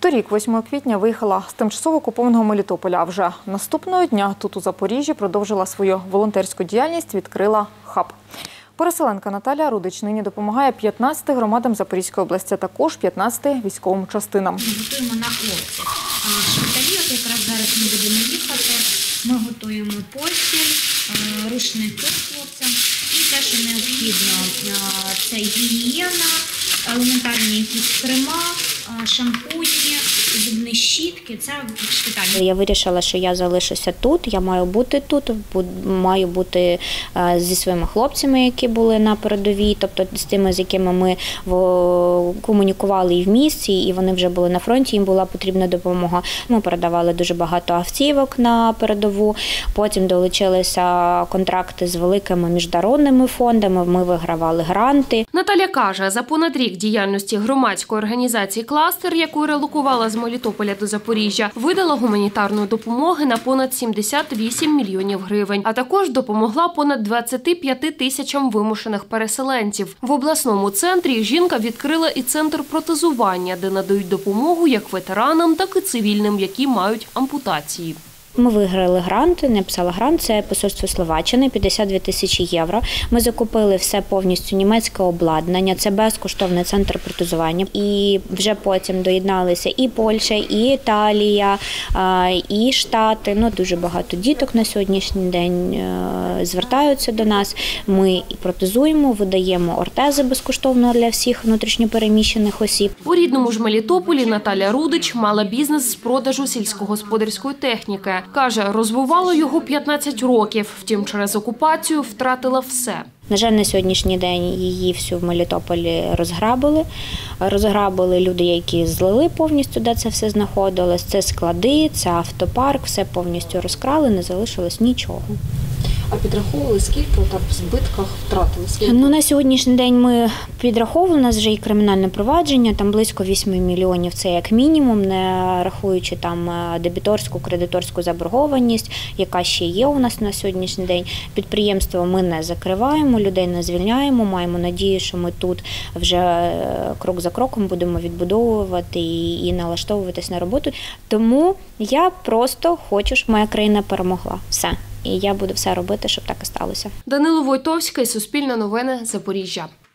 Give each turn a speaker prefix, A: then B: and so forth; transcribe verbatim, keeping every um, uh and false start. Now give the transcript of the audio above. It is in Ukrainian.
A: Торік, восьмого квітня, виїхала з тимчасово окупованого Мелітополя. А вже наступного дня тут у Запоріжжі продовжила свою волонтерську діяльність, відкрила хаб. Переселенка Наталія Рудич нині допомагає п'ятнадцяти громадам Запорізької області, а також п'ятнадцяти військовим частинам.
B: Ми готуємо на хлопців. В шпиталі, от якраз зараз ми будемо їхати, ми готуємо постіль, рушники хлопцям і те, що необхідно. Це гігієна, елементарні якісь крема, шампуні, зубні щітки. Це в шпиталі. Я вирішила, що я залишуся тут, я маю бути тут, маю бути зі своїми хлопцями, які були на передовій, тобто з тими, з якими ми комунікували і в місті, і вони вже були на фронті, їм була потрібна допомога. Ми передавали дуже багато автівок на передову, потім долучилися контракти з великими міжнародними фондами, ми вигравали гранти.
C: Наталя каже, за понад рік діяльності громадської організації «Кластер», яку релокувала з Мелітополя до Запоріжжя, видала гуманітарної допомоги на понад сімдесят вісім мільйонів гривень, а також допомогла понад двадцяти п'яти тисячам вимушених переселенців. В обласному центрі жінка відкрила і центр протезування, де надають допомогу як ветеранам, так і цивільним, які мають ампутації.
B: Ми виграли грант, написала грант, це посольство Словаччини, п'ятдесят дві тисячі євро. Ми закупили все повністю німецьке обладнання, це безкоштовний центр протезування. І вже потім доєдналися і Польща, і Італія, і Штати. Ну, дуже багато діток на сьогоднішній день звертаються до нас. Ми і протезуємо, видаємо ортези безкоштовно для всіх внутрішньопереміщених осіб.
C: У рідному ж Мелітополі Наталя Рудич мала бізнес з продажу сільськогосподарської техніки. Каже, розвивала його п'ятнадцять років, втім через окупацію втратила все.
B: На жаль, на сьогоднішній день її всю в Мелітополі розграбили. Розграбили люди, які злили повністю, де це все знаходилось. Це склади, це автопарк, все повністю розкрали, не залишилось нічого.
A: А підраховували, скільки там в збитках втратили? Скільки?
B: Ну, на сьогоднішній день ми підраховували, у нас вже і кримінальне провадження, там близько восьми мільйонів, це як мінімум, не рахуючи там дебіторську, кредиторську заборгованість, яка ще є у нас на сьогоднішній день. Підприємство ми не закриваємо, людей не звільняємо, маємо надію, що ми тут вже крок за кроком будемо відбудовувати і, і налаштовуватись на роботу. Тому я просто хочу, щоб моя країна перемогла. Все. І я буду все робити, щоб так і сталося.
C: Данило Войтовський, Суспільне новини, Запоріжжя.